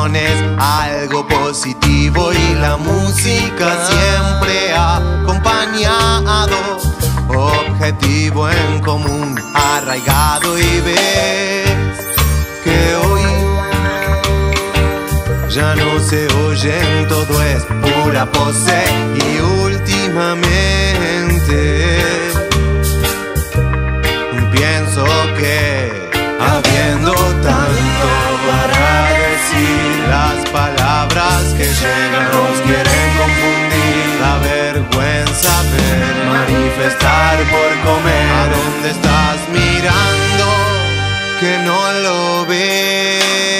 unión es algo positivo y la música siempre ha acompañado. Objetivo en común, arraigado, y ves que hoy ya no se oyen, todo es pura pose. Y últimamente pienso que habiendo tanto para decir, las palabras que llegan nos quieren confundir. La vergüenza ver manifestar por comer. ¿A dónde estás mirando que no lo ves?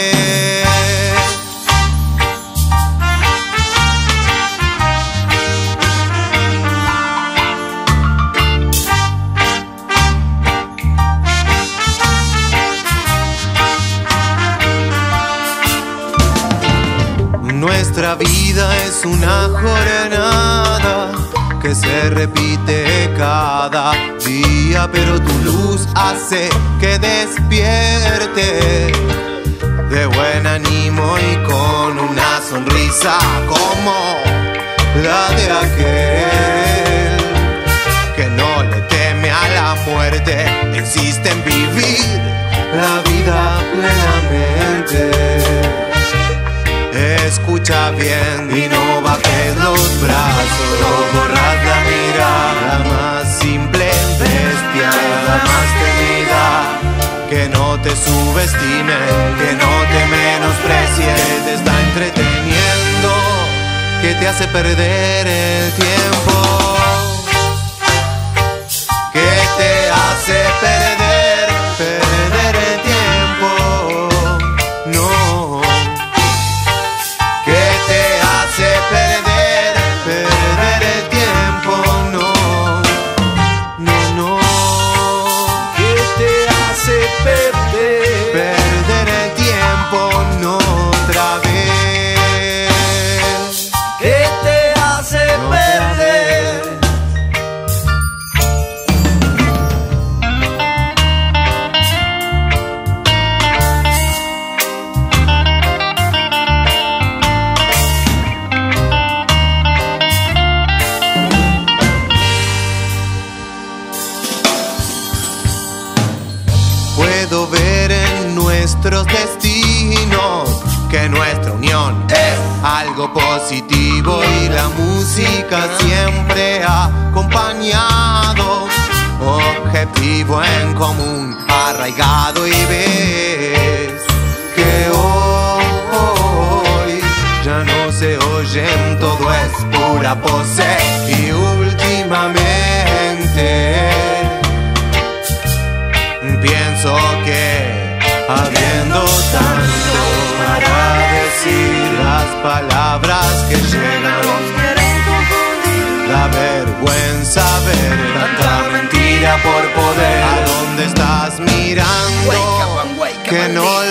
Nuestra vida es una jornada que se repite cada día, pero tu luz hace que despierte de buen ánimo y con una sonrisa como la de aquel que no le teme a la muerte, insiste en vivir la vida plenamente. Escucha bien y no bajes los brazos, no borras la mirada, la más simple bestia, la más temida. Que no te subestimen, que no te menosprecien, que te está entreteniendo, que te hace perder el tiempo, que te hace perder el tiempo, no. Perder el tiempo, no, no, no. ¿Qué te hace perder el tiempo, no otra vez? ¿Qué te hace perder? Puedo ver en nuestros destinos que nuestra unión es algo positivo y la música siempre ha acompañado. Objetivo en común, arraigado, y ves que hoy ya no se oyen, todo es pura pose. Y últimamente pienso que habiendo tanto para decir, las palabras que llegan la vergüenza ver tanta mentira por poder. ¿A dónde estás mirando que no